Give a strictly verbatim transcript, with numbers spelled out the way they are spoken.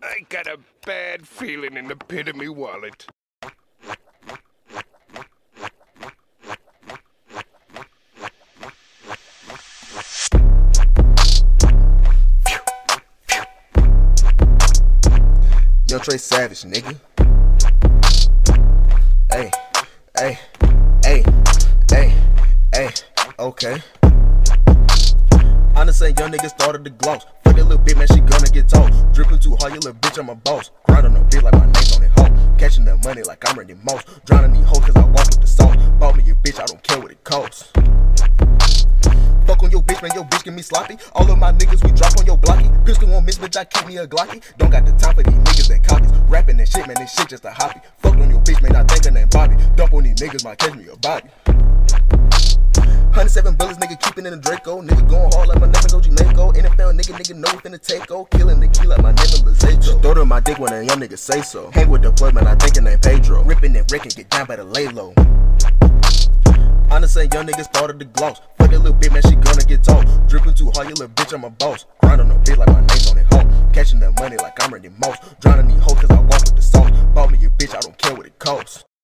I got a bad feeling in the pit of me wallet. Yo, Trey Savage, nigga. Hey, hey, hey, hey, hey, okay. I'm the same young nigga started the gloss. Fuck that little bitch, man, she gonna get told. Dripping too hard, you little bitch, I'm a boss. Grind on a bitch like my name's on it, hoe. Catching the money like I'm Randy Moss. Drowning these hoes cause I walk with the salt. Bought me your bitch, I don't care what it costs. Fuck on your bitch, man, your bitch get me sloppy. All of my niggas, we drop on your blocky. Pistol won't miss, bitch, I keep me a Glossy. Don't got the time for these niggas that copies. Rapping and shit, man, this shit just a hobby. Fuck on your bitch, man, I think her name Bobby. Dump on these niggas, might catch me a body. one hundred seven bullets, nigga, keeping in the Draco. Nigga going hard like my name is O G Mako. N F L nigga, nigga know we finna take o. Killing the key like my name is Lazato. Throw to my dick when a young nigga say so. Hang with the plug, man, I think her name Pedro. Ripping and wrecking, get down by the lay low. I'm the same young nigga started the gloss. Fuck that little bitch, man, she gonna get told. Dripping too hard, you little bitch, I'm a boss. Grind on a bitch like my name's on it, hoe. Catching the money like I'm Randy Moss. Drowning these hoes cause I walk with the sauce. Bought me your bitch, I don't care what it costs.